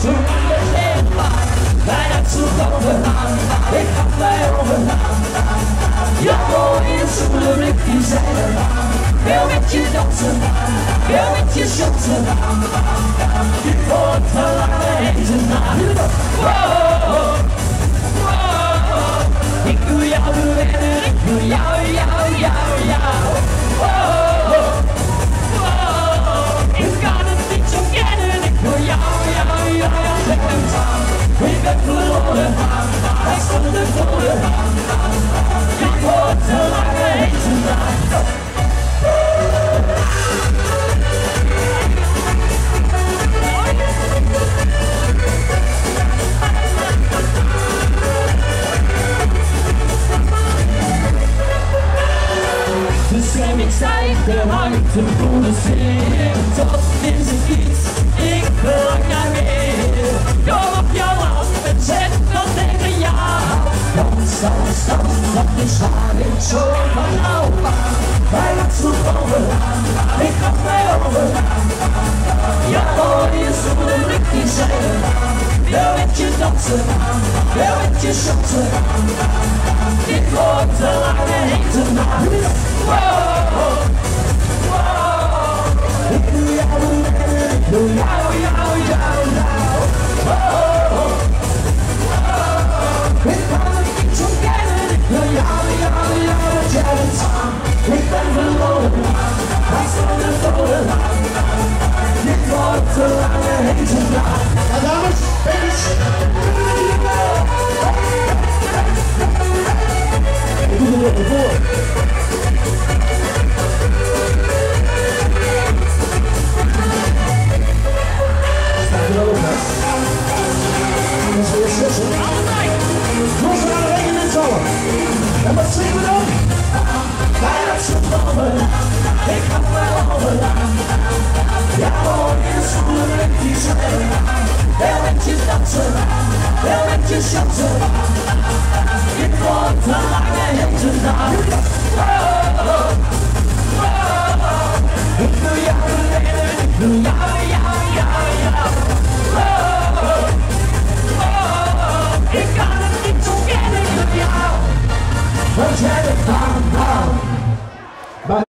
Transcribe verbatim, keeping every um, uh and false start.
toen de heelbaan, bijna zu overgaan, ik had mij overgaan. Ja, mooi in zo'n blik die zijn er aan, wil met je dansen, wil met je shotten, je wordt te lange eten aan. Wow, wow, ik wil jou bewegen, ik wil jou, jou, jou, jou. Wow, wow, ik kan het niet zo kennen, ik wil jou, jou, jou, jou zeggen aan. Ik ben verloren, hij stond er voor de hand. Je wordt te lange eten aan. De stemming stijgt, de warmte voelen zich tot in zijn fiets. Ik verlang naar meer. Kom op jouw hand en zet dat tegen jou. Dans, dans, dans, dat is waar ik zo van hou. Wij gaan zo overgaan, ik ga mij overgaan. Ja, hoor je zo'n blik die zijn eraan. Wil met je dansen, wil met je shotten. Dit wordt te lang en eten aan. Wow!